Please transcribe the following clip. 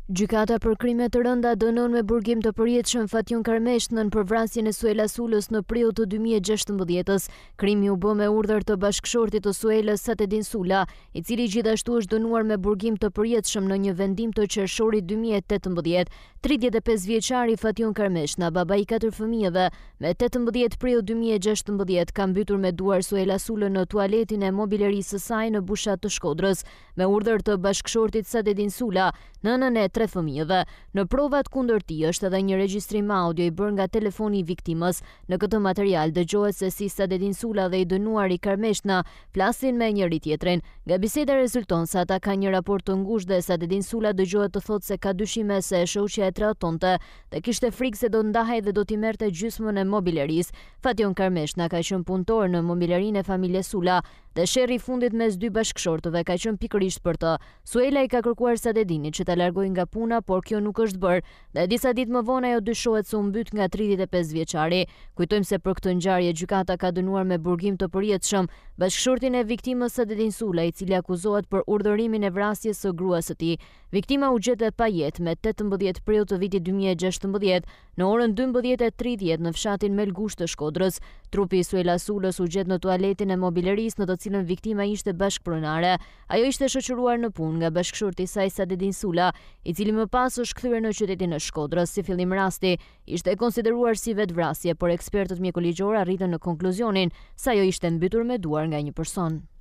Gjykata për krime të rënda dënon me burgim të përjetshëm fatjon Karmeshnën për vrasjen e Suela Sulës në prill të 2016. Krimi u bë me urdhër të bashkëshortit të Suelës Sula, i cili gjithashtu është dënuar me burgim të përjetshëm në një vendim të qershorit 2018. 35 vjeçari Fatjon Karmeshna, baba i 4 fëmijëve, me 18 prill 2016 ka mbytur me duar Suela Sulën në tualetin e mobilerisë së saj në bushat të Shkodrës, me urdhër të bashkëshortit Sula, nënën e 3 fëmijëve. Në provat kundër tij është edhe një regjistrim audio i bërë nga telefoni i viktimës. Në këtë material dëgjohet se si Sula dhe i dënuari Karmeshna flasin me njëri tjetrin. Nga biseda rezulton se ata kanë një raport të ngushtë dhe Sula dëgjohet të thotë se ka dyshime se shoqja e tratonte dhe kishte frikë se do ndahej dhe do t'i merrte gjysmën e mobilerisë. Fatjon Karmeshna ka qenë punëtor në mobilerinë e familjes Sula dhe sherrri i fundit mes dy bashkëshortëve ka qenë pikërisht për të. Suela i ka kërkuar Sadedinit që ta largojë nga puna, por kjo nuk është bërë dhe disa ditë më vonë ajo dyshohet se u mbyt nga 35 vjeçari. Kujtojmë se për këtë ngjarje gjykata ka dënuar me burgim të përjetshëm bashkëshortin e viktimës Sula, i cili akuzohet për urdhërimin e vrasjes së gruas së tij. Viktima u gjetë pa jetë me 18 prill të vitit 2016 në orën 12:30 në fshatin Melgush të Shkodrës. Trupi i Suela Sulës u gjet në tualetin e mobilerisë në të cilën viktima ishte bashkëpronare. Ajo ishte shoqëruar në punë nga bashkëshorti i saj Sula, i cili më pas është kthyer në qytetin e Shkodrës. Si fillim rasti ishte konsideruar si vetvrasje, por ekspertët mjekoligjor arritën në konkluzionin se ajo ishte mbytur me duar nga një person.